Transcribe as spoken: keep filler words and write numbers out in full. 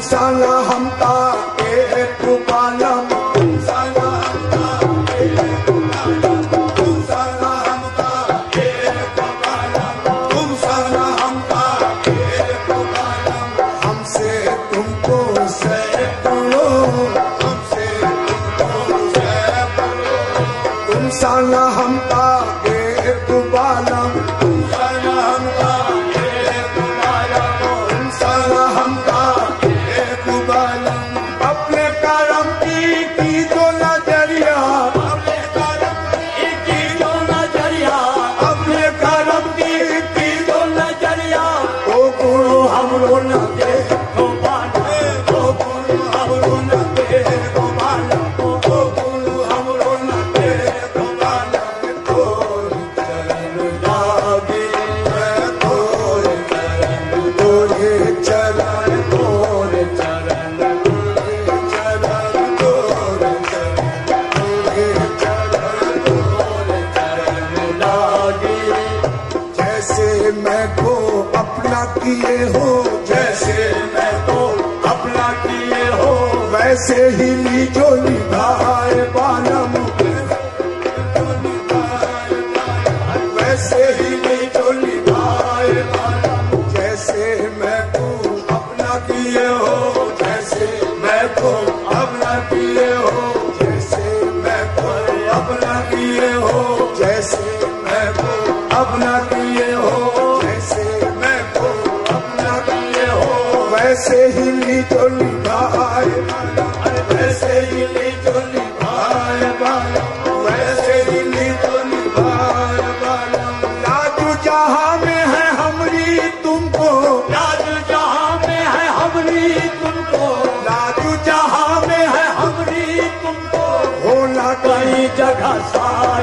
sana hamta ek balam tum sana hamta ek balam tum sana hamta ek balam tum sana hamta ek balam हमसे तुमको सैकड़ों हमसे तुमको सैकड़ों तुम sana hamta ek balam tum sana hamta ek balam tum sana hamta ek balam अपने करम की की दो नजरिया अपने करम की की दो नजरिया अपने करम की की दो नजरिया ओ गुरु हमरो न दे ओ बाला ओ गुरु हमरो न दे ओ बाला ओ गुरु हमरो न दे ओ बाला तोर चरण लागे तोर चरण तोरे चरण तोर चरण तोरे चरण तोर चरण तोरे चरण तोर चरण लागे जैसे मैं को अपना किए हो जैसे मैं को अपना किए हो वैसे ही लीजो निभाए बालम वैसे ही लीजो निभाए बालम जैसे मैं को अपना किए हो जैसे मैं को अपना किए हो जैसे मैं को अपना किए हो जैसे मैं को अपना किए हो जैसे मैं को अपना किए हो वैसे ही लीजो निभाए वैसे ही लीजो निभाए बालम वैसे ही लीजो निभाए बालम लाजू जहां में है हमरी तुमको लाजू जहां में है हमरी तुमको लाजू जहां में है हमरी तुमको होना कई जगह सा